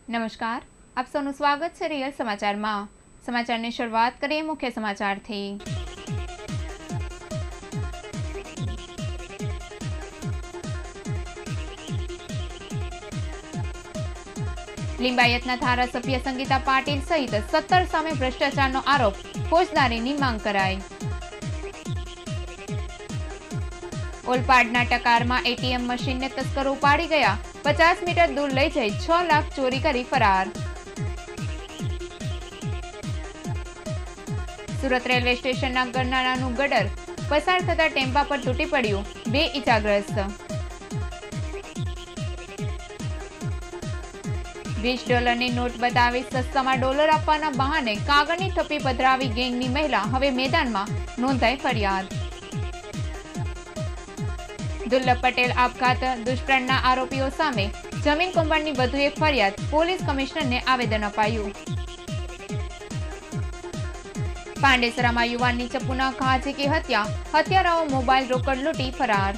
નમસ્કાર, આપ સૌનું સ્વાગત છે રિયલ સમાચારમાં। સમાચારની શરૂઆત કરીએ મુખ્ય સમાચારથી। લિંબાયતના ધારાસભ્ય સંગીતા પાટીલ સહિત 17 સામે ભ્રષ્ટાચારનો આરોપ, ફોજદારીની માંગ કરાઈ। ઓલપાડના ટકારમાં એટીએમ મશીનને તસ્કરો ઉપાડી ગયા, 50 મીટર દૂર લઈ જઈ 6 લાખ ચોરી કરી ફરાર। સુરત રેલવે સ્ટેશનના ગરનાળાનું ગટર પસાર થતા ટેમ્પા પર તૂટી પડ્યું, 2 ઇજાગ્રસ્ત। $20ની નોટ બતાવી સસ્તામાં ડોલર આપવાના બહાને કાગળની થપ્પી પધરાવી ગેંગની મહિલા, હવે મેદાનમાં, નોંધાઈ ફરિયાદ। દુર્લભ પટેલ આપઘાત દુષ્કર્મના આરોપીઓ સામે જમીન કૌભાંડની વધુ એક ફરિયાદ, પોલીસ કમિશનરને આવેદન અપાયું। પાંડેસરામાં યુવાનની ચપ્પુના ઘા ઝીકી હત્યા, હત્યારાઓ મોબાઈલ રોકડ લૂંટી ફરાર।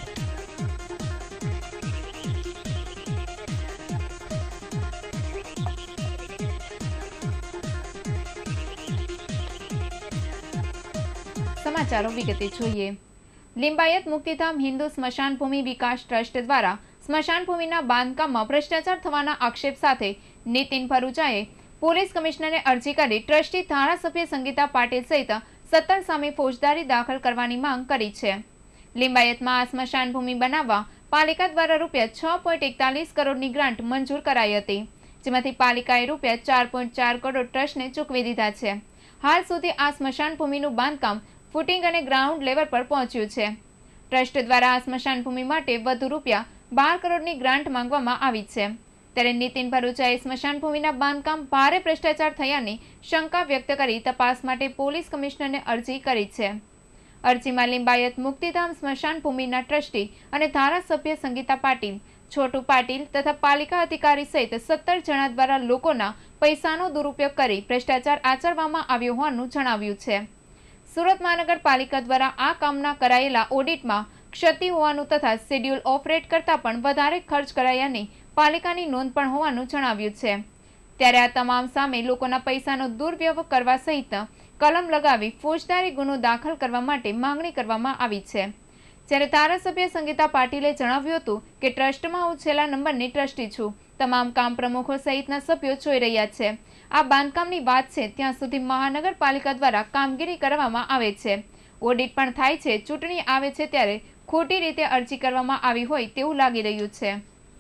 સમાચારો વિગતે જોઈએ। લિંબાયત મુક્તિધામ હિન્દુ સ્મશાન ભૂમિ વિકાસ ટ્રસ્ટ દ્વારા સ્મશાન ભૂમિના બાંધકામમાં ભ્રષ્ટાચાર થવાના આક્ષેપ સાથે નીતિન ભરૂચાએ પોલીસ કમિશનરને અરજી કરી ટ્રસ્ટી ધારાસભ્ય સંગીતા પાટીલ સહિત 17 સામે ફોજદારી દાખલ કરવાની માંગ કરી છે। લિંબાયતમાં આ સ્મશાન ભૂમિ બનાવવા પાલિકા દ્વારા ₹6.41 કરોડની ગ્રાન્ટ મંજૂર કરાઈ હતી, જેમાંથી પાલિકાએ ₹4.4 કરોડ ટ્રસ્ટને ચૂકવી દીધા છે। હાલ સુધી આ સ્મશાન ભૂમિનું બાંધકામ ફૂટિંગ અને ગ્રાઉન્ડ લેવલ પર પહોંચ્યું છે। ટ્રસ્ટ દ્વારા આ સ્મશાન ભૂમિ માટે વધુ ₹12 કરોડની ગ્રાન્ટ માંગવામાં આવી છે, ત્યારે નીતિન ભરૂચાએ સ્મશાન ભૂમિના બાંધકામ ભારે ભ્રષ્ટાચાર થયાની શંકા વ્યક્ત કરી તપાસ માટે પોલીસ કમિશનરને અરજી કરી છે। અરજીમાં લિંબાયત મુક્તિધામ સ્મશાન ભૂમિના ટ્રસ્ટી અને ધારાસભ્ય સંગીતા પાટીલ, છોટુ પાટીલ તથા પાલિકા અધિકારી સહિત 17 જણા દ્વારા લોકોના પૈસાનો દુરુપયોગ કરી ભ્રષ્ટાચાર આચરવામાં આવ્યો હોવાનું જણાવ્યું છે। સુરત મહાનગરપાલિકા દ્વારા આ કામના કરાયેલા ઓડિટમાં ક્ષતિ હોવાનું તથા શેડ્યુલ ઓફ રેટ કરતાં પણ વધારે ખર્ચ કરાયાની પાલિકાની નોંધ પણ હોવાનું જણાવ્યું છે। ત્યારે આ તમામ સામે લોકોના પૈસાનો દુર્વ્યવહાર કરવા સહિત કલમ લગાવી ફોજદારી ગુનો દાખલ કરવા માટે માંગણી કરવામાં આવી છે। જ્યારે ધારાસભ્ય સંગીતા પાટીલે જણાવ્યું હતું કે ટ્રસ્ટમાં હું છેલ્લા નંબરની ટ્રસ્ટી છું, તમામ કામ પ્રમુખો સહિતના સભ્યો જોઈ રહ્યા છે। આ બાંધકામની વાત છે ત્યાં સુધી મહાનગરપાલિકા દ્વારા કામગીરી કરવામાં આવે છે, ઓડિટ પણ થાય છે, ચૂંટણી આવે છે ત્યારે ખોટી રીતે અરજી કરવામાં આવી હોય તેવું લાગી રહ્યું છે।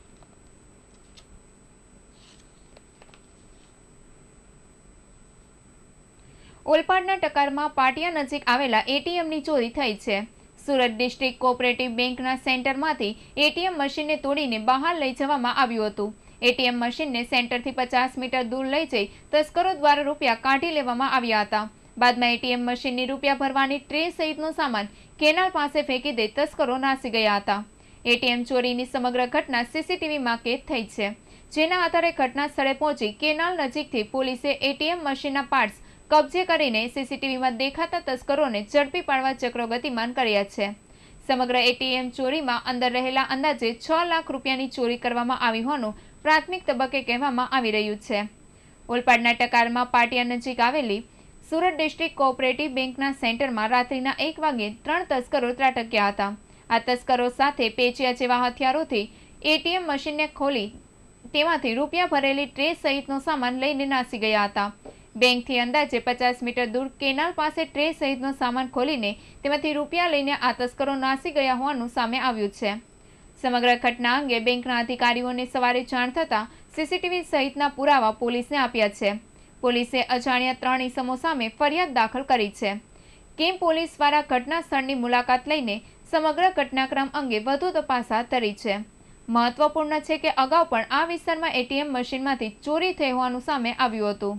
ઓલપાડના ટકારમાં પાટિયા નજીક આવેલા એટીએમની ચોરી થઈ છે। સુરત ડિસ્ટ્રિક્ટ કોઓપરેટિવ બેંકના સેન્ટરમાંથી એટીએમ મશીનને તોડીને બહાર લઈ જવામાં આવ્યું હતું। એટીએમ મશીનને સેન્ટરથી 50 મીટર દૂર લઈ જઈ તસ્કરો દ્વારા રૂપિયા કાઢી લેવામાં આવ્યા હતા। બાદમાં એટીએમ મશીનની રૂપિયા ભરવાની ટ્રે સહિતનો સામાન કેનાલ પાસે ફેંકી દઈ તસ્કરો નાસી ગયા હતા। એટીએમ ચોરીની સમગ્ર ઘટના સીસીટીવીમાં કેદ થઈ છે, જેના આધારે ઘટના સ્થળે પહોંચી કેનાલ નજીકથી પોલીસે એટીએમ મશીનના પાર્ટ્સ કબજે કરીને સીસીટીવીમાં દેખાતા તસ્કરોને ઝડપી પાડવા ચક્રો ગતિમાન કર્યા છે। સમગ્ર એટીએમ ચોરીમાં અંદર રહેલા અંદાજે 6 લાખ રૂપિયાની ચોરી કરવામાં આવી હોવાનું પ્રાથમિક તબક્કે કહેવામાં આવી રહ્યું છે। ઓલપાડના ટકારમાં પાટિયા નજીક આવેલી સુરત ડિસ્ટ્રિક્ટ કોઓપરેટિવ બેંકના સેન્ટરમાં રાત્રિના 1 વાગે 3 તસ્કરો ત્રાટક્યા હતા। આ તસ્કરો સાથે પેચિયા જેવા હથિયારોથી એટીએમ મશીનને ખોલી તેમાંથી રૂપિયા ભરેલી ટ્રે સહિતનો સામાન લઈને નાસી ગયા હતા। બેંકથી અંદાજે 50 મીટર દૂર કેનાલ પાસે ટ્રે સહિતનો સામાન ખોલીને તેમાંથી રૂપિયા લઈને આ તસ્કરો નાસી ગયા હોવાનું સામે આવ્યું છે। સમગ્ર ઘટના અંગે બેંકના અધિકારીઓને સવારે જાણ થતાં સીસીટીવી સહિતના પુરાવા પોલીસને આપ્યા છે। પોલીસે અજાણ્યા 3 ઇસમો સામે ફરિયાદ દાખલ કરી છે। કેમ પોલીસ દ્વારા ઘટના સ્થળની મુલાકાત લઈને સમગ્ર ઘટનાક્રમ અંગે વધુ તપાસ હાથ ધરી છે। મહત્વપૂર્ણ છે કે અગાઉ પણ આ વિસ્તારમાં એટીએમ મશીનમાંથી ચોરી થઈ હોવાનું સામે આવ્યું હતું।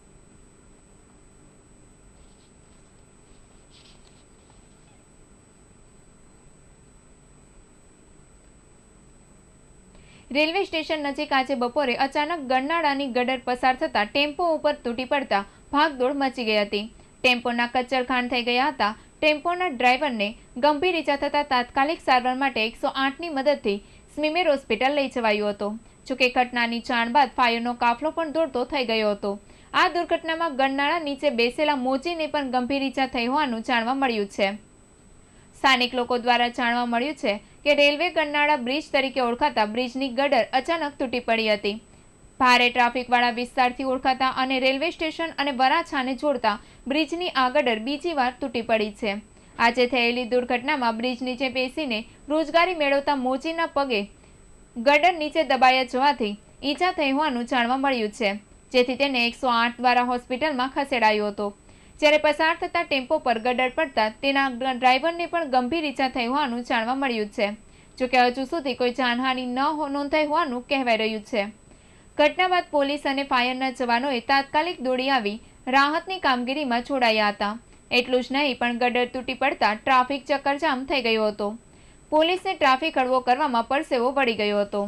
રેલવે સ્ટેશન નજીક આજે બપોરે અચાનક ગરનાળાની ગટર પસાર થતા ટેમ્પો ઉપર તૂટી પડતા ભાગદોડ મચી ગઈ હતી। ટેમ્પોના કચરખાન થઈ ગયા હતા। ટેમ્પોના ડ્રાઈવરને ગંભીર ઈજા થતા તાત્કાલિક સારવાર માટે 108ની મદદથી સ્મીમેર હોસ્પિટલ લઈ જવાયો હતો, જોકે ઘટનાની જાણ બાદ ફાયરનો કાફલો પણ દોડતો થઈ ગયો હતો। આ દુર્ઘટનામાં ગરનાળા નીચે બેસેલા મોચીને પણ ગંભીર ઈજા થઈ હોવાનું જાણવા મળ્યું છે। સ્થાનિક લોકો દ્વારા જાણવા મળ્યું છે કે રેલવે ગરનાળા બ્રિજ તરીકે ઓળખાતા બ્રિજની ગટર અચાનક તૂટી પડી હતી। ભારે ટ્રાફિકવાળા વિસ્તારથી ઓળખાતા અને રેલવે સ્ટેશન અને વરાછાને જોડતા બ્રિજની આ ગટર બીજી વાર તૂટી પડી છે। આજે થયેલી દુર્ઘટનામાં બ્રિજ નીચે બેસીને રોજગારી મેળવતા મોચીના પગે ગટર નીચે દબાયા જવાથી ઈજા થઈ હોવાનું જાણવા મળ્યું છે, જેથી તેને 108 દ્વારા હોસ્પિટલમાં ખસેડાયો હતો। જ્યારે પસાર થતા ટેમ્પો પર ગટર પડતા તેના ડ્રાઈવરને પણ ગંભીર ઈજા થઈ હોવાનું જાણવા મળ્યું છે। જોકે હજુ સુધી કોઈ જાનહાનિ ન નોંધાઈ હોવાનું કહેવાઈ રહ્યું છે। ઘટના બાદ પોલીસ અને ફાયરના જવાનોએ તાત્કાલિક દોડી આવી રાહતની કામગીરીમાં જોડાયા હતા। એટલું જ નહીં પણ ગટર તૂટી પડતા ટ્રાફિક ચક્કરજામ થઈ ગયો હતો। પોલીસને ટ્રાફિક હળવો કરવામાં પરસેવો વળી ગયો હતો।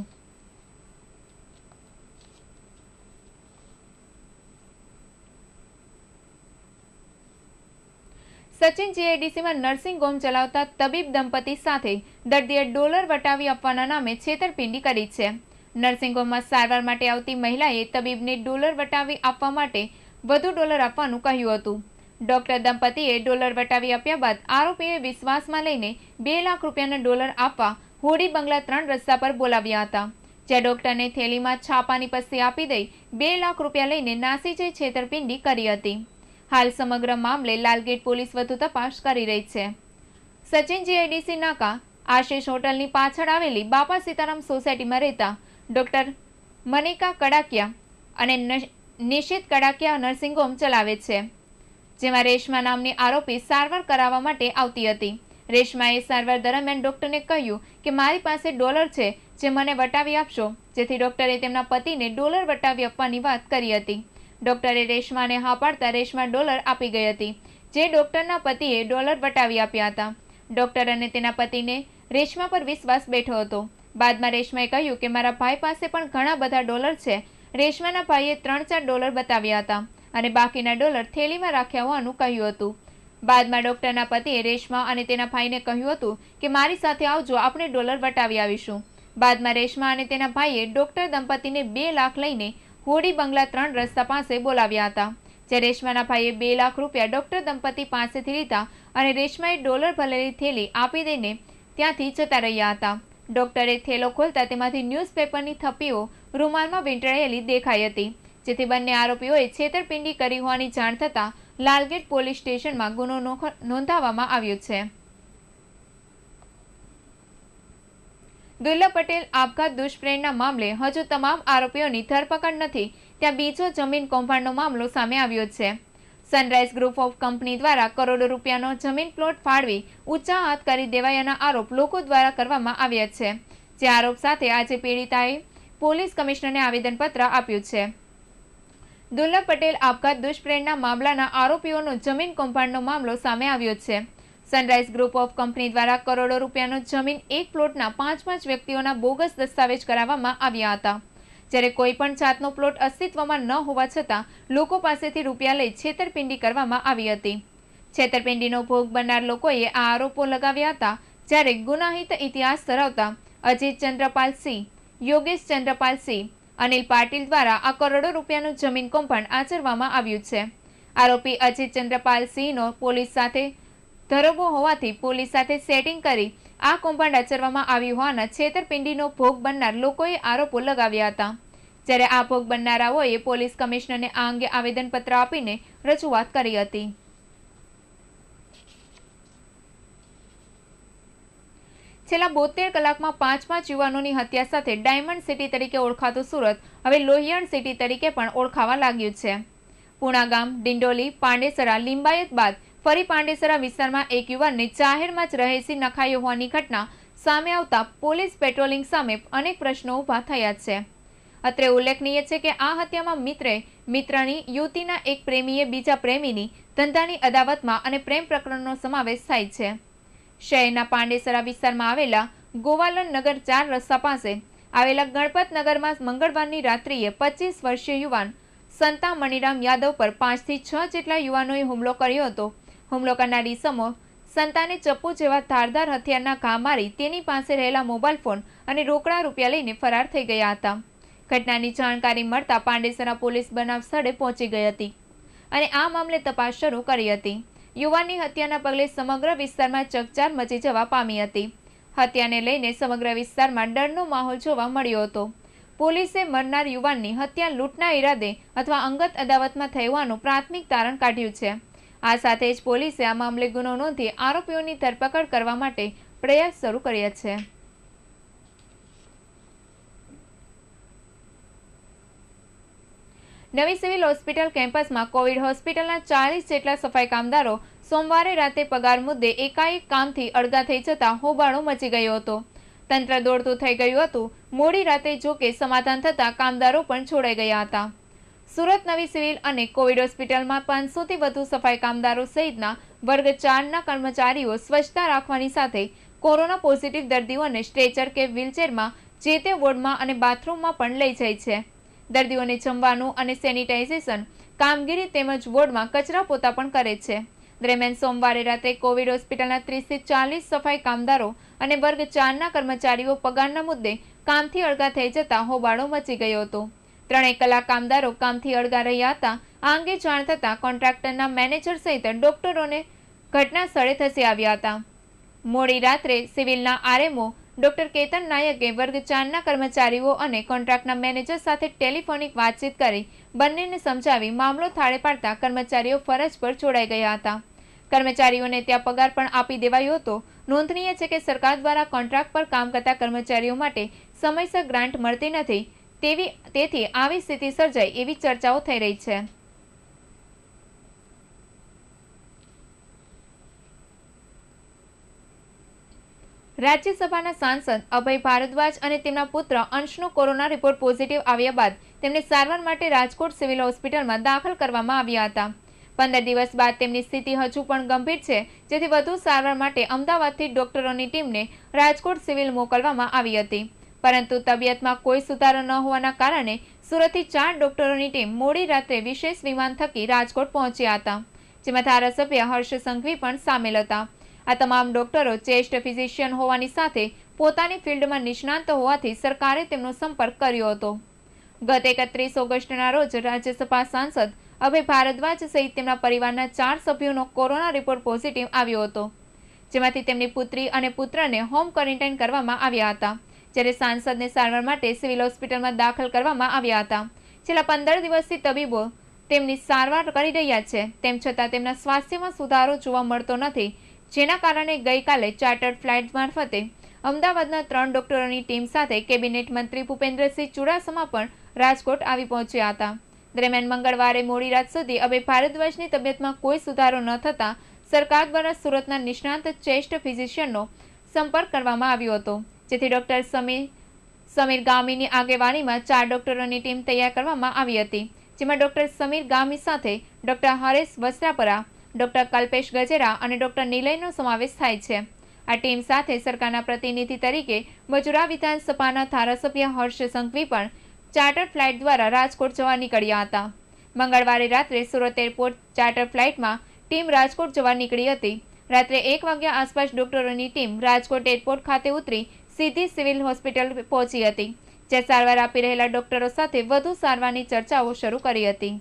સચિન જીઆઈડીસીમાં નર્સિંગ હોમ ચલાવતા તબીબ દંપતી સાથે દર્દીએ ડોલર વટાવી આપવાના નામે છેતરપિંડી કરી છે। નર્સિંગ હોમમાં સારવાર માટે આવતી મહિલાએ તબીબને ડોલર વટાવી આપવા માટે વધુ ડોલર આપવાનું કહ્યું હતું। ડોક્ટર દંપતીએ ડોલર વટાવી આપ્યા બાદ આરોપીએ વિશ્વાસમાં લઈને 2 લાખ રૂપિયાના ડોલર આપવા હોડી બંગલા 3 રસ્તા પર બોલાવ્યા હતા, જ્યાં ડોક્ટરને થેલીમાં છાપાની પસ્તી આપી દઈ 2 લાખ રૂપિયા લઈને નાસી જઈ છેતરપિંડી કરી હતી। હાલ સમગ્ર મામલે લાલગેટ પોલીસ વધુ તપાસ કરી રહી છે। સચિન જીઆઈડીસી નાકા આશીષ હોટલની પાછળ આવેલી બાપા સીતારામ સોસાયટીમાં રહેતા ડોક્ટર મનિકા કડાકિયા અને નિશિત કડાકિયા નર્સિંગ હોમ ચલાવે છે, જેમાં રેશમા નામની આરોપી સારવાર કરાવવા માટે આવતી હતી। રેશમાએ સારવાર દરમિયાન ડોક્ટરને કહ્યું કે મારી પાસે ડોલર છે જે મને વટાવી આપશો, જેથી ડોક્ટરે તેમના પતિને ડોલર વટાવી આપવાની વાત કરી હતી। ડોક્ટરે રેશમાને હા પાડતા રેશમા ડોલર આપી ગઈ હતી, જે ડોક્ટરના પતિએ ડોલર વટાવી આપ્યા હતા। ડોક્ટર અને તેના પતિને રેશમા પર વિશ્વાસ બેઠો હતો। બાદમાં રેશમાએ કહ્યું કે મારા ભાઈ પાસે પણ ઘણા બધા ડોલર છે। રેશમાના ભાઈએ 3-4 ડોલર બતાવ્યા હતા અને બાકીના ડોલર થેલીમાં રાખ્યા હોવાનું કહ્યું હતું। બાદમાં ડોક્ટરના પતિએ રેશમા અને તેના ભાઈને કહ્યું હતું કે મારી સાથે આવજો, આપણે ડોલર વટાવી આવીશું। બાદમાં રેશમા અને તેના ભાઈએ ડોક્ટર દંપતીને 2 લાખ લઈને હોડી બંગલા 3 રસ્તા પાસે બોલાવ્યા હતા, જ્યાં રેશમાના ભાઈએ 2 લાખ રૂપિયા ડોક્ટર દંપતી પાસેથી લીધા અને રેશમાએ ડોલર ભરેલી થેલી આપી દઈને ત્યાંથી જતા રહ્યા હતા। ડોક્ટરે થેલો ખોલતા તેમાંથી ન્યૂઝપેપરની થપ્પીઓ રૂમાલમાં વીંટળાયેલી દેખાઈ હતી, જેથી બંને આરોપીઓએ છેતરપિંડી કરી હોવાની જાણ થતાં લાલગેટ પોલીસ સ્ટેશનમાં ગુનો નોંધાવવામાં આવ્યો છે। દુર્લભ પટેલ આપઘાત દુષ્પ્રેરણા મામલે હજુ તમામ આરોપીઓની ધરપકડ નથી, ત્યાં બીજો જમીન કૌભાંડનો મામલો સામે આવ્યો છે। સનરાઈઝ ગ્રુપ ઓફ કંપની દ્વારા કરોડો રૂપિયાનો જમીન પ્લોટ ફાળવી ઊંચા હાથ કરી દેવાયાના આરોપ લોકો દ્વારા કરવામાં આવ્યા છે, જે આરોપ સાથે આજે પીડિતાએ પોલીસ કમિશનરને આવેદનપત્ર આપ્યું છે। દુર્લભ પટેલ આપઘાત દુષ્પ્રેરણા મામલાના આરોપીઓનો જમીન કૌભાંડનો મામલો સામે આવ્યો છે। સનરાઈઝ ગ્રુપ ઓફ કંપની દ્વારા કરોડો રૂપિયાનો જમીન એક પ્લોટના 5 વ્યક્તિઓના બોગસ દસ્તાવેજ કરાવવામાં આવ્યા હતા, જ્યારે કોઈ પણ જાતનો પ્લોટ અસ્તિત્વમાં ન હોવા છતાં લોકો પાસેથી રૂપિયા લઈ છેતરપિંડી કરવામાં આવી હતી। છેતરપિંડીનો ભોગ બનનાર લોકોએ આ આરોપો લગાવ્યા હતા, જ્યારે ગુનાહિત ઇતિહાસ ધરાવતા અજીત ચંદ્રપાલ સિંહ, યોગેશ ચંદ્રપાલ સિંહ, અનિલ પાટીલ દ્વારા આ કરોડો રૂપિયાનું જમીન કૌભાંડ આચરવામાં આવ્યું છે। આરોપી અજીત ચંદ્રપાલ સિંહનો પોલીસ સાથે ધરોબો હોવાથી પોલીસ સાથે સેટિંગ કરી આ કૌભાંડ આચરવામાં આવ્યું હોવાના છેતરપિંડીનો ભોગ બનનાર લોકોએ આરોપો લગાવ્યા હતા, જ્યારે આ ભોગ બનનારાઓએ પોલીસ કમિશનરને આ અંગે આવેદનપત્ર આપીને રજૂઆત કરી હતી। છેલ્લા 72 કલાકમાં 5 યુવાનોની હત્યા સાથે ડાયમંડ સિટી તરીકે ઓળખાતું સુરત હવે લોહિયાળ સિટી તરીકે પણ ઓળખાવા લાગ્યું છે। પૂણા ગામ, ડિંડોલી, પાંડેસરા, લિંબાયત બાદ ફરી પાંડેસરા વિસ્તારમાં એક યુવાનને જાહેરમાં જ રહેસી નખાયો હોવાની ઘટના સામે આવતા પોલીસ પેટ્રોલિંગ સામે અનેક પ્રશ્નો ઊભા થયા છે। અત્રે ઉલ્લેખનીય છે કે આ હત્યામાં મિત્રની યુવતીના એક પ્રેમીએ બીજા પ્રેમીની ધંધાની અદાવતમાં અને પ્રેમ પ્રકરણનો સમાવેશ થાય છે। શહેરના પાંડેસરા વિસ્તારમાં આવેલા ગોવાલન નગર 4 રસ્તા પાસે આવેલા ગણપત નગરમાં મંગળવારની રાત્રિએ 25 વર્ષીય યુવાન સંતા મણિરામ યાદવ પર 5 થી 6 જેટલા યુવાનોએ હુમલો કર્યો હતો। હુમલો કરનાર ઈસમો સંતાને ચપ્પુ જેવા ધારદાર હથિયારના ઘા મારી તેની પાસે રહેલા મોબાઈલ ફોન અને રોકડા રૂપિયા લઈને ફરાર થઈ ગયા હતા। ઘટનાની જાણકારી મળતા પાંડેસરા પોલીસ બનાવ સ્થળે પહોંચી ગઈ હતી અને આ મામલે તપાસ શરૂ કરી હતી। યુવાનની હત્યાના પગલે સમગ્ર વિસ્તારમાં ચકચાર મચી જવા પામી હતી। હત્યાને લઈને સમગ્ર વિસ્તારમાં ડરનો માહોલ જોવા મળ્યો હતો। પોલીસે મરનાર યુવાનની હત્યા લૂંટના ઈરાદે અથવા અંગત અદાવતમાં થઈ હોવાનું પ્રાથમિક તારણ કાઢ્યું છે। આ સાથે જ પોલીસે આ મામલે ગુનો નોંધી આરોપીઓની ધરપકડ કરવા માટે પ્રયાસ શરૂ કર્યા છે। નવી સિવિલ હોસ્પિટલ કેમ્પસમાં કોવિડ હોસ્પિટલના 40 જેટલા સફાઈ કામદારો સોમવારે રાતે પગાર મુદ્દે એકાએક કામથી અળગા થઈ જતા હોબાળો મચી ગયો હતો। તંત્ર દોડતું થઈ ગયું હતું। મોડી રાતે જોકે સમાધાન થતા કામદારો પણ છોડાઈ ગયા હતા। સુરત નવી સિવિલ અને કોવિડ હોસ્પિટલમાં 500થી વધુ સફાઈ કામદારો સહિતના વર્ગ 4ના કર્મચારીઓ સ્વચ્છતા રાખવાની સાથે કોરોના પોઝિટિવ દર્દીઓને સ્ટ્રેચર કે વ્હીલચેરમાં જે તે વોર્ડમાં અને બાથરૂમમાં પણ લઈ જાય છે। દર્દીઓને જમવાનું અને સેનિટાઇઝેશન કામગીરી તેમજ વોર્ડમાં કચરા પોતા પણ કરે છે। દરમિયાન સોમવારે રાત્રે કોવિડ હોસ્પિટલના 30થી 40 સફાઈ કામદારો અને વર્ગ 4ના કર્મચારીઓ પગારના મુદ્દે કામથી અળગા થઈ જતા હોબાળો મચી ગયો હતો। 3 કલાક કામદારો કામથી અળગા રહ્યા હતા। આ અંગે જાણ થતાં કોન્ટ્રાક્ટરના મેનેજર સહિત ડોક્ટરોને ઘટના સ્થળે ધસી આવ્યા હતા। મોડી રાત્રે સિવિલના આરએમઓ ડોક્ટર કેતન નાયકે વર્ગ 4ના કર્મચારીઓ અને કોન્ટ્રાક્ટના મેનેજર સાથે ટેલિફોનિક વાતચીત કરી બંનેને સમજાવી મામલો થાળે પાડતા કર્મચારીઓ ફરજ પર જોડાઈ ગયા હતા। કર્મચારીઓને ત્યાં પગાર પણ આપી દેવાયો હતો। નોંધનીય છે કે સરકાર દ્વારા કોન્ટ્રાક્ટ પર કામ કરતા કર્મચારીઓ માટે સમયસર ગ્રાન્ટ મળતી નથી, તેથી આવી સ્થિતિ સર્જાય એવી ચર્ચાઓ થઈ રહી છે। રાજ્યસભાના સાંસદ અભય ભારદ્વાજ અને તેમના પુત્ર અંશનો કોરોના રિપોર્ટ પોઝિટિવ આવ્યા બાદ તેમને સારવાર માટે રાજકોટ સિવિલ હોસ્પિટલમાં દાખલ કરવામાં આવ્યા હતા। 15 દિવસ બાદ તેમની સ્થિતિ હજુ પણ ગંભીર છે, જેથી વધુ સારવાર માટે અમદાવાદથી ડોક્ટરોની ટીમને રાજકોટ સિવિલ મોકલવામાં આવી હતી, પરંતુ તબિયતમાં કોઈ સુધારો ન હોવાના કારણે સુરતથી 4 ડોક્ટરોની ટીમ મોડી રાત્રે વિશેષ વિમાન થકી રાજકોટ પહોંચ્યા હતા, જેમાં ધારાસભ્ય હર્ષ સંઘવી પણ સામેલ હતા। આ તમામ ડોક્ટરો ચેસ્ટ ફિઝિશિયન હોવાની સાથે પોતાની ફિલ્ડમાં નિષ્ણાંત હોવાથી સરકારે તેમનો સંપર્ક કર્યો હતો। ગત 31 ઓગસ્ટના રોજ રાજ્યસભા સાંસદ અભય ભારદ્વાજ સહિત તેમના પરિવારના 4 સભ્યોનો કોરોના રિપોર્ટ પોઝિટિવ આવ્યો હતો, જેમાંથી તેમની પુત્રી અને પુત્રને હોમ ક્વોરન્ટાઇન કરવામાં આવ્યા હતા, જ્યારે સાંસદને સારવાર માટે સિવિલ હોસ્પિટલમાં દાખલ કરવામાં આવ્યા હતા। છેલ્લા 15 દિવસથી તબીબો તેમની સારવાર કરી રહ્યા છે, તેમ છતાં તેમના સ્વાસ્થ્યમાં સુધારો જોવા મળતો નથી, જેના કારણે ગઈકાલે ચાર્ટર્ડ ફ્લાઇટ મારફતે અમદાવાદના 3 ડોક્ટરોની ટીમ સાથે કેબિનેટ મંત્રી ભૂપેન્દ્રસિંહ ચુડાસમા પણ રાજકોટ આવી પહોંચ્યા હતા। દરમિયાન મંગળવારે મોડી રાત સુધી અભય ભારદ્વાજની તબિયતમાં કોઈ સુધારો ન થતાં સરકાર દ્વારા સુરતના નિષ્ણાંત ચેસ્ટ ફિઝિશિયનનો સંપર્ક કરવામાં આવ્યો હતો, જેથી ડોક્ટર સમીર ગામીની આગેવાનીમાં 4 ડોક્ટરોની ટીમ તૈયાર કરવામાં આવી હતી, જેમાં ડોક્ટર સમીર ગામી સાથે ડોક્ટર હરેશ વસ્ત્રાપરા, ડોક્ટર કલ્પેશ ગજેરા અને ડોક્ટર નિલયનો સમાવેશ થાય છે। આ ટીમ સાથે સરકારના પ્રતિનિધિ તરીકે મજુરા વિધાનસભાના ધારાસભ્ય હર્ષ સંઘવી પણ ચાર્ટર ફ્લાઇટ દ્વારા રાજકોટ જવા નીકળ્યા હતા। મંગળવારે રાત્રે સુરત એરપોર્ટ ચાર્ટર ફ્લાઇટમાં ટીમ રાજકોટ જવા નીકળી હતી। રાત્રે 1 વાગ્યા આસપાસ ડોક્ટરોની ટીમ રાજકોટ એરપોર્ટ ખાતે ઉતરી સીધી સિવિલ હોસ્પિટલ પહોંચી હતી, જ્યાં સારવાર આપી રહેલા ડોક્ટરો સાથે વધુ સારવારની ચર્ચાઓ શરૂ કરી હતી।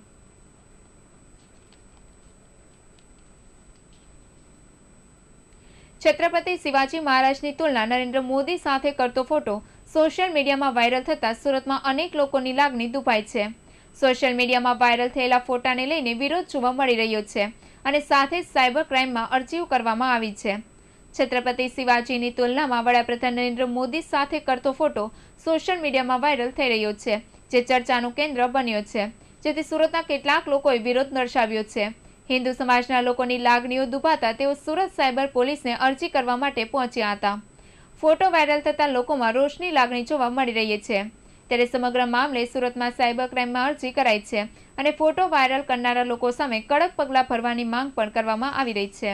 છત્રપતિ શિવાજી મહારાજની તુલના નરેન્દ્ર મોદી સાથે કરતો ફોટો સોશિયલ મીડિયામાં વાયરલ થતા સુરતમાં અનેક લોકોની લાગણી દુભાઈ છે। સોશિયલ મીડિયામાં વાયરલ થયેલા ફોટાને લઈને વિરોધ જોવા મળી રહ્યો છે અને સાથે જ સાયબર ક્રાઇમમાં અરજીઓ કરવામાં આવી છે। છત્રપતિ શિવાજીની તુલનામાં વડાપ્રધાન નરેન્દ્ર મોદી સાથે કરતો ફોટો સોશિયલ મીડિયામાં વાયરલ થઈ રહ્યો છે, જે ચર્ચાનું કેન્દ્ર બન્યો છે, જેથી સુરતના કેટલાક લોકોએ વિરોધ દર્શાવ્યો છે। હિન્દુ સમાજના લોકોની લાગણીઓ દુભાતા તેઓ સુરત સાયબર પોલીસને અરજી કરવા માટે પહોંચ્યા હતા। ફોટો વાયરલ થતા લોકોમાં રોષની લાગણી જોવા મળી રહી છે, ત્યારે સમગ્ર મામલે સુરતમાં સાયબર ક્રાઇમમાં અરજી કરાઈ છે અને ફોટો વાયરલ કરનારા લોકો સામે કડક પગલાં ભરવાની માંગ પણ કરવામાં આવી રહી છે।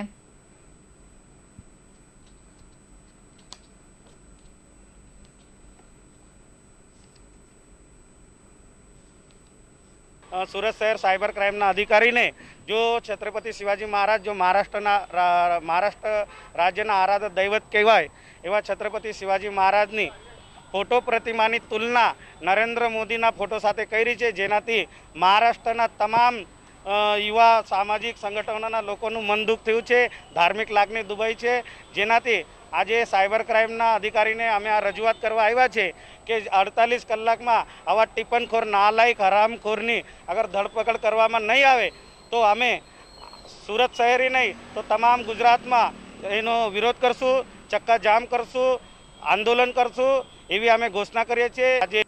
सूरत शहर साइबर क्राइमना अधिकारी ने जो छत्रपति शिवाजी महाराज जो महाराष्ट्र राज्यना आराध्य दैवत कहवाय एवं छत्रपति शिवाजी महाराजनी ફોટો પ્રતિમાની તુલના નરેન્દ્ર મોદીના ફોટો સાથે કરી છે, જેનાથી મહારાષ્ટ્રના તમામ યુવા સામાજિક સંગઠનોના લોકોનું મન દુઃખ થયું છે, ધાર્મિક લાગણી દુભાઈ છે, જેનાથી આજે સાયબર ક્રાઇમના અધિકારીને અમે આ રજૂઆત કરવા આવ્યા છે કે 48 કલાકમાં આવા ટિપ્પણખોર નાલાયક હરામખોરની અગર ધરપકડ કરવામાં નહીં આવે તો અમે સુરત શહેરી નહીં તો તમામ ગુજરાતમાં એનો વિરોધ કરશું, ચક્કા જામ કરશું, આંદોલન કરશું એવી અમે ઘોષણા કરીએ છીએ। આજે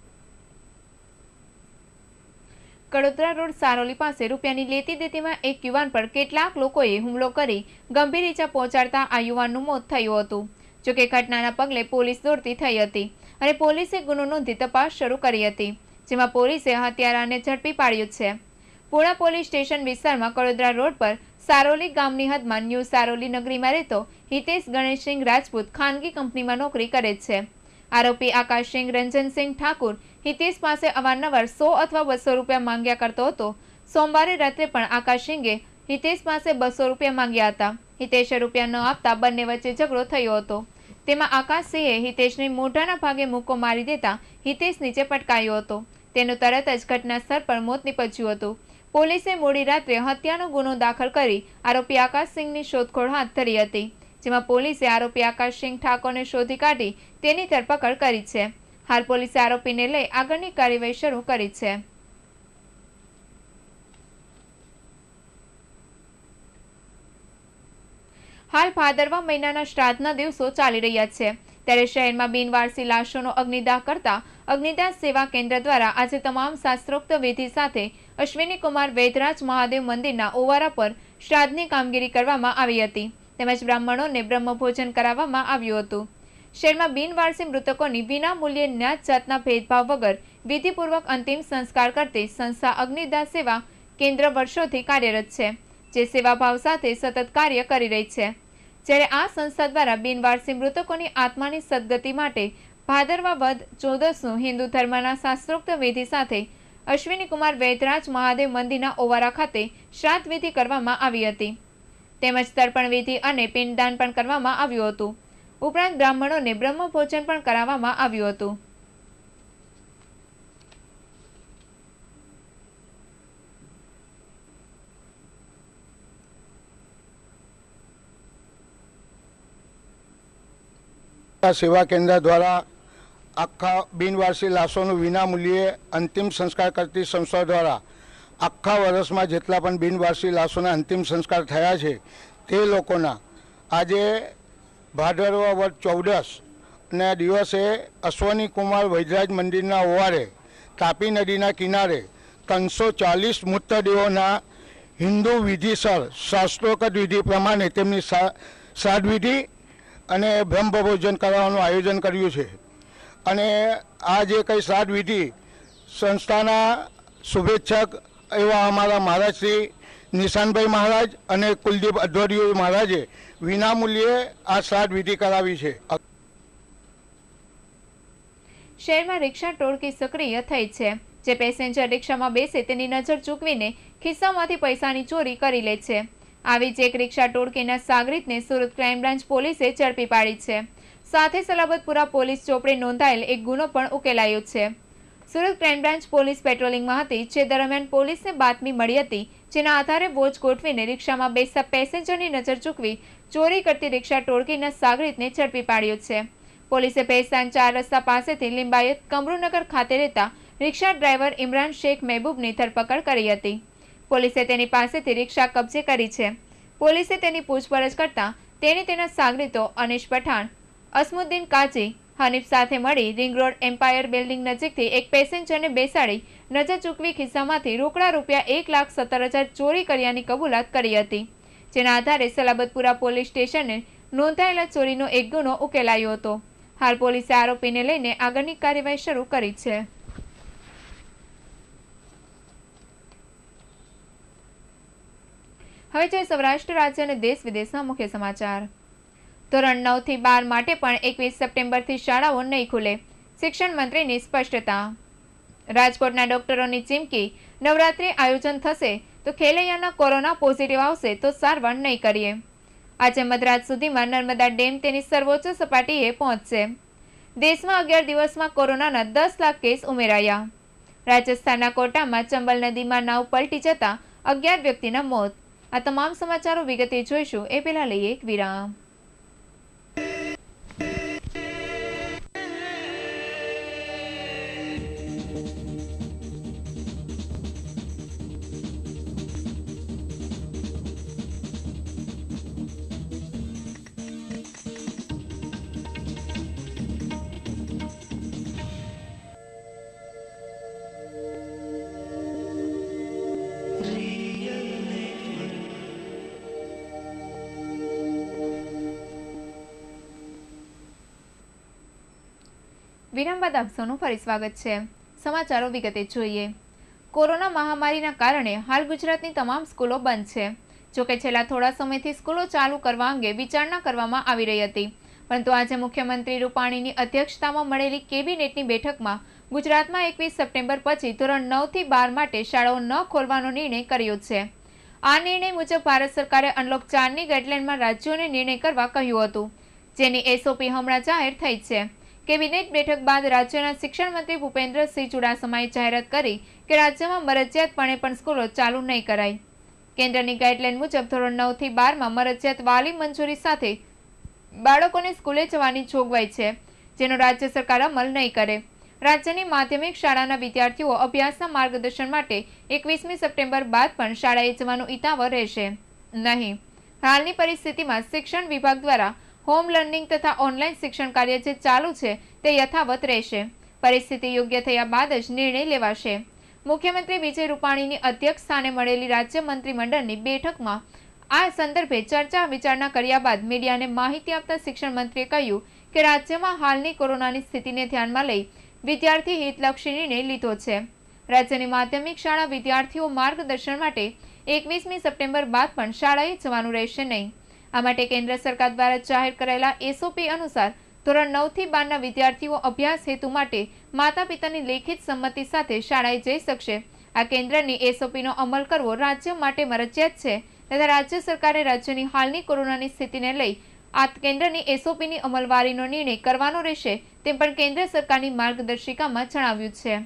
કડોદરા રોડ સારોલી પાસે રૂપિયાની લેતી દેતીમાં એક યુવાન પર કેટલાક લોકોએ હુમલો કરી ગંભીર ઈજા પહોંચાડતા આ યુવાનનું મોત થયું હતું। જોકે ઘટનાના પગલે પોલીસ દોડતી થઈ હતી અને પોલીસે ગુનો નોંધી તપાસ શરૂ કરી હતી, જેમાં પોલીસે હત્યારાને ઝડપી પાડ્યો છે। પૂણા પોલીસ સ્ટેશન વિસ્તારમાં કડોદરા રોડ પર સારોલી ગામની હદમાં ન્યૂ સારોલી નગરીમાં રહેતો હિતેશ ગણેશસિંહ રાજપૂત ખાનગી કંપનીમાં નોકરી કરે છે। આરોપી આકાશસિંહ રંજનસિંહ ઠાકુર હિતેશ પાસે અવારનવાર 100 અથવા 200 રૂપિયા માંગ્યા કરતો હતો। સોમવારે રાત્રે પણ આકાશસિંહે હિતેશ પાસે 200 રૂપિયા માંગ્યા હતા। હિતેશે રૂપિયા ન આપતા બંને વચ્ચે ઝઘડો થયો હતો। તેમાં આકાશસિંહે હિતેશને મોઢાના ભાગે મુક્કો મારી દેતા હિતેશ નીચે પટકાયો હતો। તેનું તરત જ ઘટના સ્થળ પર મોત નીપજ્યું હતું। પોલીસે મોડી રાત્રે હત્યાનો ગુનો દાખલ કરી આરોપી આકાશસિંહની શોધખોળ હાથ ધરી હતી, જેમાં પોલીસે આરોપી આકાશસિંહ ઠાકોરને શોધી કાઢી તેની ધરપકડ કરી છે। હાલ પોલીસે આરોપીને લઈ આગળની કાર્યવાહી શરૂ કરી છે। હાલ ભાદરવા મહિનાના શ્રાદ્ધના દિવસો ચાલી રહ્યા છે, ત્યારે શહેરમાં બિનવારસી લાશોનો અગ્નિદાહ કરતા અગ્નિદાહ સેવા કેન્દ્ર દ્વારા આજે તમામ શાસ્ત્રોક્ત વિધિ સાથે અશ્વિની કુમાર વૈદ્યરાજ મહાદેવ મંદિરના ઓવારા પર શ્રાદ્ધની કામગીરી કરવામાં આવી હતી, તેમજ બ્રાહ્મણોને બ્રહ્મભોજન કરાવવામાં આવ્યું હતું। શહેરમાં બિનવારસી મૃતકોની વિના મૂલ્યે જ્ઞાત જાતના ભેદભાવ વગર વિધિપૂર્વક અંતિમ સંસ્કાર કરતી સંસ્થા અગ્નિદાહ સેવા કેન્દ્ર વર્ષોથી કાર્યરત છે, જે સેવાભાવ સાથે સતત કાર્ય કરી રહી છે। જ્યારે આ સંસ્થા દ્વારા બિનવારસી મૃતકોની આત્માની સદગતિ માટે ભાદરવા વદ 14નું હિન્દુ ધર્મના શાસ્ત્રોક્ત વિધિ સાથે અશ્વિની કુમાર વૈદ્યરાજ મહાદેવ મંદિરના ઓવારા ખાતે શ્રાદ્ધ વિધિ કરવામાં આવી હતી, તેમજ તર્પણ વિધિ અને પિંડદાન પણ કરવામાં આવ્યું હતું। ઉપરાંત બ્રાહ્મણોને બ્રહ્મભોજન પણ કરાવવામાં આવ્યું હતું। સેવા કેન્દ્ર દ્વારા આખા બિનવારસી લાશોનું વિના મૂલ્યે અંતિમ સંસ્કાર કરતી સંસ્થા દ્વારા આખા વર્ષમાં જેટલા પણ બિનવારસી લાશોના અંતિમ સંસ્કાર થયા છે તે લોકોના આજે ભાદરવા વદ 14ના દિવસે અશ્વિની કુમાર વૈદ્યરાજ મંદિરના ઓવારે તાપી નદીના કિનારે 340 મૃતદેહોના હિન્દુ વિધિસર શાસ્ત્રોક્ત વિધિ પ્રમાણે તેમની શ્રાદ્ધ વિધિ અને બ્રહ્મભોજન કરવાનું આયોજન કર્યું છે। અને આ જે કંઈ શ્રાદ્ધ વિધિ સંસ્થાના શુભેચ્છક એવા અમારા મહારાજ શ્રી નિશાનભાઈ મહારાજ અને કુલદીપ અધ્વર્યુ મહારાજે વિનામૂલ્યે આ શ્રાદ્ધ વિધિ કરાવી છે। શહેરમાં રિક્ષા ટોળકી સક્રિય થઈ છે, જે પેસેન્જર રિક્ષામાં બેસે તેની નજર ચૂકવીને ખિસ્સામાંથી પૈસાની ચોરી કરી લે છે। આવી જ એક રિક્ષા ટોળકીના સાગરીતને સુરત ક્રાઇમ બ્રાન્ચ પોલીસે ઝડપી પાડી છે। સાથે સલાબતપુરા પોલીસ ચોપડે નોંધાયેલ એક ગુનો પણ ઉકેલાયો છે। સુરત ક્રાઇમ બ્રાન્ચ પોલીસ પેટ્રોલિંગમાં હતી, જે દરમિયાન પોલીસને બાતમી મળી હતી, જેના આધારે વોચ ગોઠવીને રિક્ષામાં બેસતા પેસેન્જરની નજર ચૂકવી ચોરી કરતી રિક્ષા ટોળકીના સાગરીતને ઝડપી પાડ્યો છે। પોલીસે ભેસ્તાન 4 રસ્તા પાસેથી લિંબાયત કમરુનગર ખાતે રહેતા રિક્ષા ડ્રાઈવર ઇમરાન શેખ મહેબૂબની ધરપકડ કરી હતી। પોલીસે તેની પાસેથી રિક્ષા કબજે કરી છે। પોલીસે તેની પૂછપરછ કરતા તેણે તેના સાગરીતો અનિશ પઠાણ, અસમુદ્દીન કાજી, હનીફ સાથે મળી રિંગ રોડ એમ્પાયર બિલ્ડિંગ નજીકથી એક પેસેન્જરને બેસાડી નજર ચૂકવી ખિસ્સામાંથી રોકડા રૂપિયા 1,17,000 ચોરી કર્યાની કબૂલાત કરી હતી, જેના આધારે સલાબતપુરા પોલીસ સ્ટેશને નોંધાયેલા ચોરીનો એક ગુનો ઉકેલાયો હતો। હાલ પોલીસે આરોપીને લઈને આગળની કાર્યવાહી શરૂ કરી છે। હવે છે સૌરાષ્ટ્ર રાજ્ય અને દેશ વિદેશના મુખ્ય સમાચાર। ધોરણ 9 થી 12 માટે પણ 21 સપ્ટેમ્બરથી શાળાઓ નહીં ખુલે, શિક્ષણ મંત્રીની સ્પષ્ટતા। રાજકોટના ડોક્ટરોની ચીમકી, નવરાત્રી આયોજન થશે તો ખેલૈયાના કોરોના પોઝિટિવ આવશે તો સારવાર નહીં કરીએ। આજે મધરાત સુધીમાં નર્મદા ડેમ તેની સર્વોચ્ચ સપાટીએ પહોંચશે। દેશમાં 11 દિવસમાં કોરોનાના 10 લાખ કેસ ઉમેરાયા. રાજસ્થાનના કોટામાં ચંબલ નદીમાં નાવ પલટી જતા 11 વ્યક્તિના મોત. આ તમામ સમાચારો વિગતે જોઈશું એ પહેલા લઈએ એક વિરામ. વિરામ બાદ આપ સૌનું ફરી સ્વાગત છે. સમાચારો વિગતે જોઈએ. કોરોના મહામારીના કારણે હાલ ગુજરાતની તમામ સ્કૂલો બંધ છે. જોકે છેલ્લા થોડા સમયથી સ્કૂલો ચાલુ કરવા અંગે વિચારણા કરવામાં આવી રહી હતી, પરંતુ આજે મુખ્યમંત્રી રૂપાણીની અધ્યક્ષતામાં મળેલી કેબિનેટની બેઠકમાં ગુજરાતમાં 21 સપ્ટેમ્બર પછી ધોરણ 9 થી 12 માટે શાળાઓ ન ખોલવાનો નિર્ણય કર્યો છે. આ નિર્ણય મુજબ ભારત સરકારે અનલોક 4ની ગાઈડલાઈનમાં રાજ્યોને નિર્ણય કરવા કહ્યું હતું, જેની એસઓપી હમણાં જાહેર થઈ છે. કેબિનેટ બેઠક બાદ રાજ્યના શિક્ષણ મંત્રી ભૂપેન્દ્રસિંહ ચુડાસમાએ જાહેરાત કરી કે રાજ્યમાં મરજિયાતપણે પણ સ્કૂલો ચાલુ નહીં કરાય. કેન્દ્રની ગાઈડલાઈન મુજબ ધોરણ 9 થી 12માં મરજિયાત વાલી મંજૂરી સાથે બાળકોને સ્કૂલે જવાની જોગવાઈ છે, જેનો રાજ્ય સરકાર અમલ નહીં કરે. રાજ્યની માધ્યમિક શાળાના વિદ્યાર્થીઓ અભ્યાસના માર્ગદર્શન માટે 21મી સપ્ટેમ્બર બાદ પણ શાળાએ જવાનું ઈતાવળ રહેશે નહીં. હાલની પરિસ્થિતિમાં શિક્ષણ વિભાગ દ્વારા હોમ લર્નિંગ તથા ઓનલાઈન શિક્ષણ કાર્ય જે ચાલુ છે તે યથાવત રહેશે. પરિસ્થિતિ યોગ્ય થયા બાદ જ નિર્ણય લેવાશે. મુખ્યમંત્રી વિજય રૂપાણીની અધ્યક્ષ સ્થાને મળેલી રાજ્ય મંત્રીમંડળની બેઠકમાં આ સંદર્ભે ચર્ચા વિચારણા કર્યા બાદ મીડિયાને માહિતી આપતા શિક્ષણ મંત્રીએ કહ્યું કે રાજ્યમાં હાલની કોરોનાની સ્થિતિને ધ્યાનમાં લઈ વિદ્યાર્થી હિતલક્ષી નિર્ણય લીધો છે. રાજ્યની માધ્યમિક શાળા વિદ્યાર્થીઓ માર્ગદર્શન માટે 21મી સપ્ટેમ્બર બાદ પણ શાળાએ જવાનું રહેશે નહીં. આ માટે કેન્દ્ર સરકાર દ્વારા જાહેર કરાયેલા એસઓપી અનુસાર ધોરણ 9 થી 12ના વિદ્યાર્થીઓ અભ્યાસ હેતુ માટે માતા પિતાની લેખિત સંમતિ સાથે શાળાએ જઈ શકશે. આ કેન્દ્રની એસઓપીનો અમલ કરવો રાજ્ય માટે મરજિયાત છે તથા રાજ્ય સરકારે રાજ્યની હાલની કોરોનાની સ્થિતિને લઈ આ કેન્દ્રની એસઓપીની અમલવારીનો નિર્ણય કરવાનો રહેશે તેમ પણ કેન્દ્ર સરકારની માર્ગદર્શિકામાં જણાવ્યું છે.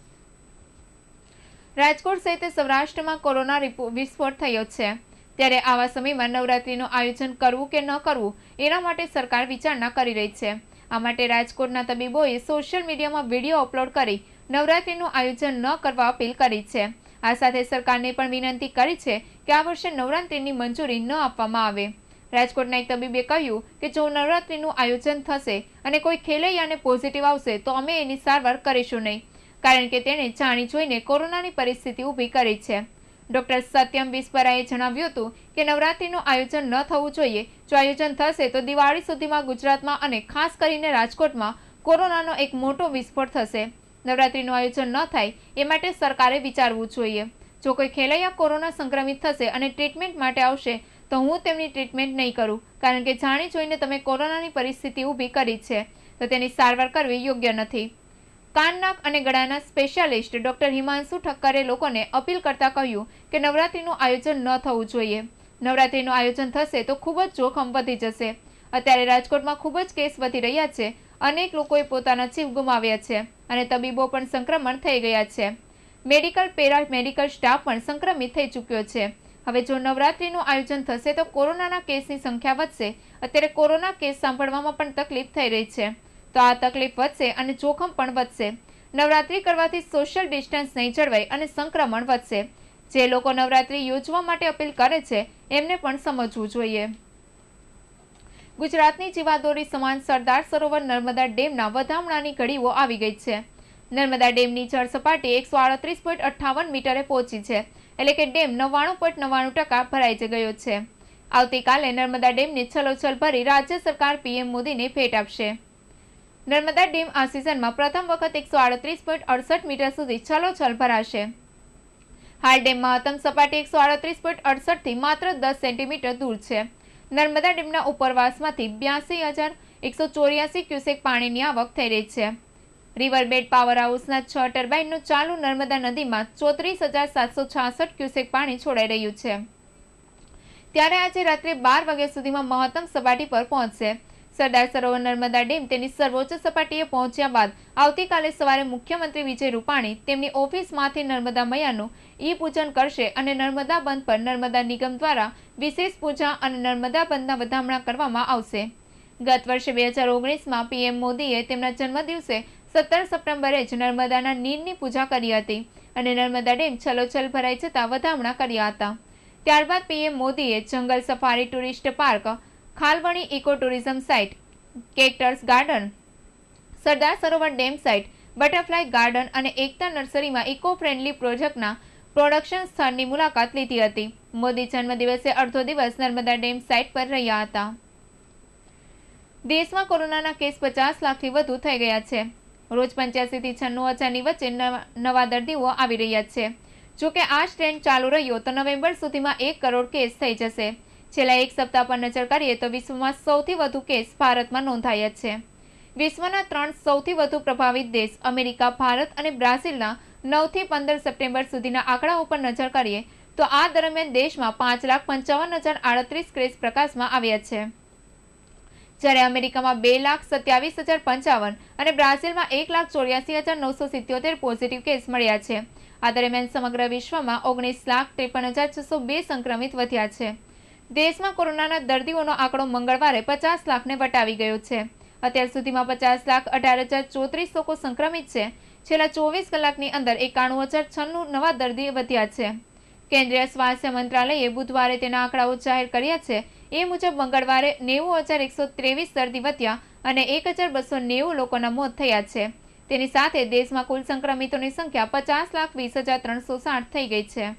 રાજકોટ સહિત સૌરાષ્ટ્રમાં કોરોના વિસ્ફોટ થયો છે, ત્યારે આવા સમયમાં નવરાત્રીનું આયોજન કરવું કે ન કરવું એના માટે સરકાર વિચારણા કરી રહી છે. આ માટે રાજકોટના તબીબોએ સોશિયલ મીડિયામાં વિડીયો અપલોડ કરી નવરાત્રીનું આયોજન ન કરવા અપીલ કરી છે. આ સાથે સરકારને પણ વિનંતી કરી છે કે આ વર્ષે નવરાત્રીની મંજૂરી ન આપવામાં આવે. રાજકોટના એક તબીબે કહ્યું કે જો નવરાત્રીનું આયોજન થશે અને કોઈ ખેલૈયાને પોઝિટિવ આવશે તો અમે એની સારવાર કરીશું નહીં, કારણ કે તેણે જાણી જોઈને કોરોનાની પરિસ્થિતિ ઊભી કરી છે. ડોક્ટર સત્યમ વિસ્પરાએ જણાવ્યું હતું કે નવરાત્રીનું આયોજન ન થવું જોઈએ. જો આયોજન થશે તો દિવાળી સુધીમાં ગુજરાતમાં અને ખાસ કરીને રાજકોટમાં કોરોનાનો એક મોટો વિસ્ફોટ થશે. નવરાત્રીનું આયોજન ન થાય એ માટે સરકારે વિચારવું જોઈએ. જો કોઈ ખેલૈયા કોરોના સંક્રમિત થશે અને ટ્રીટમેન્ટ માટે આવશે તો હું તેમની ટ્રીટમેન્ટ નહીં કરું, કારણ કે જાણી જોઈને તમે કોરોનાની પરિસ્થિતિ ઊભી કરી છે તો તેની સારવાર કરવી યોગ્ય નથી. કાન નાક અને ગળાના સ્પેશિયાલિસ્ટ ડોક્ટર હિમાંશુ ઠક્કરે લોકોને અપીલ કરતા કહ્યું કે નવરાત્રીનું આયોજન ન થવું જોઈએ. નવરાત્રીનું આયોજન થશે તો ખૂબ જ જોખમ વધી જશે. અત્યારે રાજકોટમાં ખૂબ જ કેસ વધી રહ્યા છે. અનેક લોકોએ પોતાના જીવ ગુમાવ્યા છે અને તબીબો પણ સંક્રમણ થઈ ગયા છે. મેડિકલ પેરા મેડિકલ સ્ટાફ પણ સંક્રમિત થઈ ચૂક્યો છે. હવે જો નવરાત્રીનું આયોજન થશે તો કોરોનાના કેસની સંખ્યા વધશે. અત્યારે કોરોના કેસ સાંભળવામાં પણ તકલીફ થઈ રહી છે, તો આ તકલીફ વધશે અને જોખમ પણ વધશે. નવરાત્રી કરવાથી સોશિયલ ડિસ્ટન્સ નહીં જળવાય અને સંક્રમણ વધશે. જે લોકો નવરાત્રી યોજવા માટે અપીલ કરે છે એમને પણ સમજવું જોઈએ. ગુજરાતની જીવાદોરી સમાન સરદાર સરોવર નર્મદા ડેમના વધામણાની ઘડીઓ આવી ગઈ છે. નર્મદા ડેમની જળ સપાટી 138.58 મીટરે પહોંચી છે, એટલે કે ડેમ 99.99% ભરાઈ ગયો છે. આવતીકાલે નર્મદા ડેમની છલોછલ ભરી રાજ્ય સરકાર પીએમ મોદીને ભેટ આપશે. નર્મદા ડેમ આ સિઝનમાં પ્રથમ વખત 138.68 મીટર સુધી છલોછલ ભરાશે. હાલ ડેમ મહત્તમ સપાટી 138.68 થી માત્ર 10 સેન્ટીમીટર દૂર છે. નર્મદા ડેમના ઉપરવાસમાંથી 82,184 ક્યુસેક પાણીની આવક થઈ રહી છે. રિવરબેડ પાવર હાઉસના 6 ટર્બાઇનનું ચાલુ નર્મદા નદીમાં 34,766 ક્યુસેક પાણી છોડાઈ રહ્યું છે. ત્યારે આજે રાત્રે 12 વાગ્યા સુધીમાં મહત્તમ સપાટી પર પહોંચશે. સરદાર સરોવર નર્મદા ડેમ તેની સર્વોચ્ચ સપાટીએ પહોંચ્યા બાદ આવતીકાલે સવારે મુખ્યમંત્રી વિજય રૂપાણી તેમની ઓફિસમાંથી નર્મદા મૈયાનું પૂજન કરશે અને નર્મદા બંધ પર નર્મદા નિગમ દ્વારા વિશેષ પૂજા અને નર્મદા બંધના વધામણા કરવામાં આવશે। ગત વર્ષે 2019માં પીએમ મોદીએ તેમના જન્મદિવસે 17 સપ્ટેમ્બરે જ નર્મદાના નીરની પૂજા કરી હતી અને નર્મદા ડેમ છલોછલ ભરાઈ જતા વધામણા કર્યા હતા। ત્યારબાદ પીએમ મોદીએ jungle safari tourist park, Khalvani eco tourism site, cactus garden, Sardar Sarovar dam site, butterfly garden અને એકતા નર્સરીમાં ઇકો ફ્રેન્ડલી પ્રોજેક્ટના પ્રોડક્શન સ્થળની મુલાકાત લીધી હતી। મોદી જન્મદિવસે અડધો દિવસ નર્મદા ડેમ સાઇટ પર રહ્યા હતા। દેશમાં કોરોનાના કેસ 50 લાખથી વધુ થઈ ગયા છે। રોજ 85 થી 96 હજારની વચ્ચે નવા દર્દીઓ આવી રહ્યા છે। જો કે આ ટ્રેન્ડ ચાલુ રહ્યો તો નવેમ્બર સુધીમાં 1 કરોડ કેસ થઈ જશે। છેલ્લા એક સપ્તાહ પર નજર કરીએ તો વિશ્વમાં સૌથી વધુ કેસ ભારતમાં નોંધાયા છે। વિશ્વના 3 સૌથી વધુ પ્રભાવિત દેશ અમેરિકા, ભારત અને બ્રાઝિલના 9 થી 15 સપ્ટેમ્બર સુધીના આંકડા ઉપર નજર કરીએ તો આ દરમિયાન દેશમાં 5,55,038 કેસ પ્રકાશમાં આવ્યા છે, જ્યારે અમેરિકામાં 2,27,055 અને બ્રાઝિલમાં 1,84,977 પોઝિટિવ કેસ મળ્યા છે। આ દરમિયાન સમગ્ર વિશ્વમાં 19,53,602 સંક્રમિત વધ્યા છે। દેશમાં કોરોનાના દર્દીઓનો આંકડો મંગળવારે 50 લાખને વટાવી ગયો છે। અત્યાર સુધીમાં 50,18,034 લોકો સંક્રમિત છે। છેલ્લા 24 કલાકની અંદર 91,096 નવા દર્દી વધ્યા છે। કેન્દ્રીય સ્વાસ્થ્ય મંત્રાલયે બુધવારે તેના આંકડાઓ જાહેર કર્યા છે। એ મુજબ મંગળવારે 90,123 દર્દી વધ્યા અને 1,290 લોકોના મોત થયા છે। તેની સાથે દેશમાં કુલ સંક્રમિતોની સંખ્યા 50,20,360 થઈ ગઈ છે।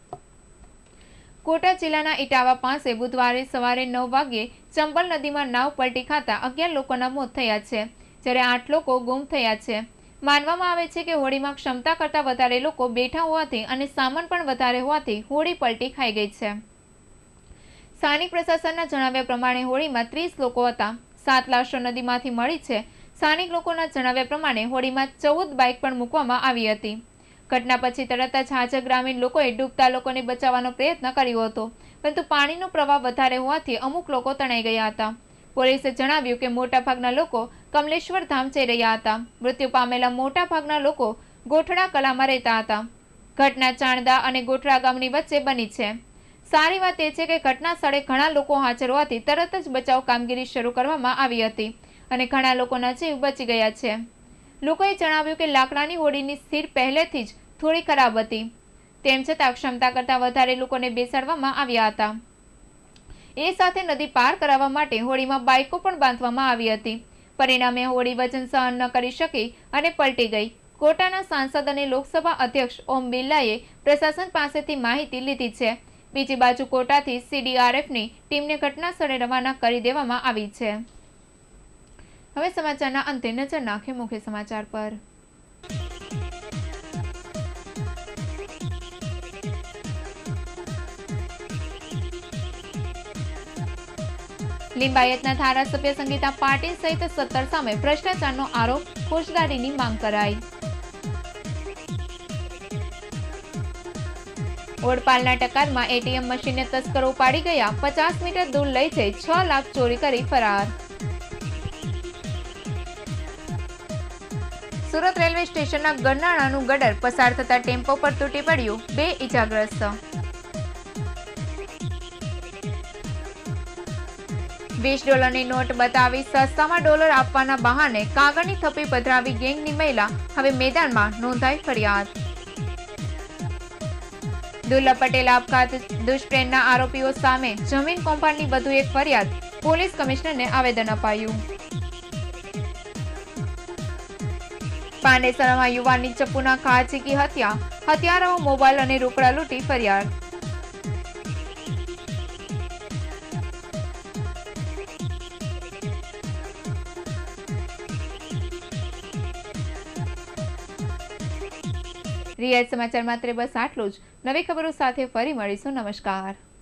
કોટા જિલ્લાના ઇટાવા પાસે બુધવારે સવારે 9 વાગ્યે ચંબલ નદીમાં નાવ પલટી ખાતા 11 લોકોના મોત થયા છે, જ્યારે 8 લોકો ગુમ થયા છે। માનવામાં આવે છે કે હોડીમાં ક્ષમતા કરતાં વધારે લોકો બેઠા હોવાથી અને સામાન પણ વધારે હોવાથી હોડી પલટી ખાઈ ગઈ છે। સ્થાનિક પ્રશાસનના જણાવ્યા પ્રમાણે હોડીમાં 30 લોકો હતા। 7 લાશો નદીમાંથી મળી છે। સ્થાનિક લોકોના જણાવ્યા પ્રમાણે હોડીમાં 14 બાઇક પણ મૂકવામાં આવી હતી। ઘટના પછી તરત જ હાજર ગ્રામીણ લોકોએ ડૂબતા લોકોને બચાવવાનો પ્રયત્ન કર્યો હતો, પરંતુ પાણીનો પ્રવાહ વધારે હોવાથી અમુક લોકો તણાઈ ગયા હતા। પોલીસે જણાવ્યું કે મોટાભાગના લોકો કમલેશ્વર ધામ જઈ રહ્યા હતા। મૃત્યુ પામેલા મોટાભાગના લોકો ગોઠડા કલામાં રહેતા હતા। ઘટના ચાણદા અને ગોઠડા ગામની વચ્ચે બની છે। સારી વાત એ છે કે ઘટના સ્થળે ઘણા લોકો હાજર હોવાથી તરત જ બચાવ કામગીરી શરૂ કરવામાં આવી હતી અને ઘણા લોકોના જીવ બચી ગયા છે। લોકોએ જણાવ્યું કે લાકડાની હોડીની સ્થિર પહેલેથી જ થોડી ખરાબ હતી, તેમ છતાં ક્ષમતા કરતાં વધારે લોકોને બેસાડવામાં આવ્યા હતા। એ સાથે નદી પાર કરાવવા માટે હોડીમાં બાઇકો પણ બાંધવામાં આવી હતી। પરિણામે હોડી વજન સહન ન કરી શકી અને પલટી ગઈ। કોટાના સાંસદ અને લોકસભા અધ્યક્ષ ઓમ બિરલાએ પ્રશાસન પાસેથી માહિતી લીધી છે। બીજી બાજુ કોટાથી CDRFની ટીમને ઘટના સ્થળે રવાના કરી દેવામાં આવી છે। હવે સમાચારના અંતે નજર નાખીએ મુખ્ય સમાચાર પર। લિંબાયતના ધારાસભ્ય સંગીતા પાટીલ સહિત 17 સામે ભ્રષ્ટાચારનો આરોપ, ફોજદારીની માંગ કરાઈ। ઓડપાલના ટકારમાં ATM મશીનને તસ્કરો ઉપાડી ગયા, 50 મીટર દૂર લઈ જઈ 6 લાખ ચોરી કરી ફરાર। સુરત રેલવે સ્ટેશનના ગરનાળાનું ગટર પસાર થતા ટેમ્પો પર તૂટી પડ્યું, 2 ઇજાગ્રસ્ત। $20ની નોટ બતાવી સસ્તામાં ડોલર આપવાના બહાને કાગળની થપ્પી પધરાવી ગેંગની મહિલા, હવે મેદાનમાં નોંધાઈ ફરિયાદ। દુર્લભ પટેલ આપઘાત દુષ્પ્રેમના આરોપીઓ સામે જમીન કૌભાંડની વધુ એક ફરિયાદ, પોલીસ કમિશનરને આવેદન અપાયું। પાંડેસરામાં યુવાનની ચપ્પુના ઘા ઝીકી હત્યા, હત્યારાઓ મોબાઈલ અને રોકડા લૂંટી ફરિયાદ। રિયલ સમાચાર માત્ર બસ આટલું જ। નવી ખબરો સાથે ફરી મળીશું। નમસ્કાર।